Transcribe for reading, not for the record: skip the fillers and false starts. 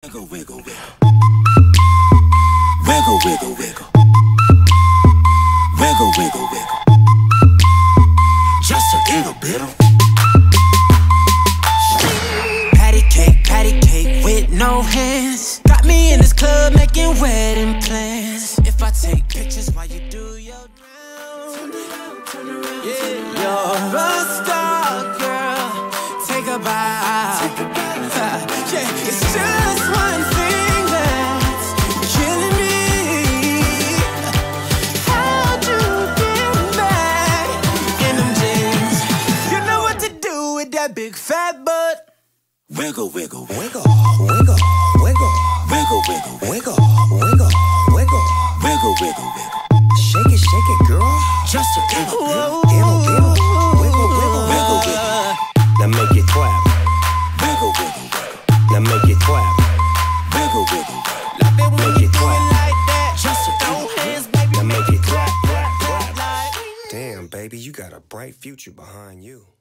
Wiggle, wiggle, wiggle. Wiggle, wiggle, wiggle. Wiggle, wiggle, wiggle. Just a little bit of patty cake with no hands. Got me in this club making wedding plans. If I take pictures while you do your round, yeah, you're a star, girl. Take a bite. Yeah, it's just one thing that's killing me. How'd you get back in them jeans? You know what to do with that big fat butt. Wiggle, wiggle, wiggle, wiggle, wiggle, wiggle, wiggle, wiggle, wiggle, wiggle, wiggle, wiggle, wiggle. Shake it, girl. Just a little bit. Wiggle, wiggle, wiggle, wiggle, wiggle. Now make it clap. Wiggle, wiggle, wiggle. Now make it clap. Wiggle, wiggle, wiggle. Love it when you do it like that. Just a throw hands, baby. Now make it clap, clap, clap. Damn, baby, you got a bright future behind you.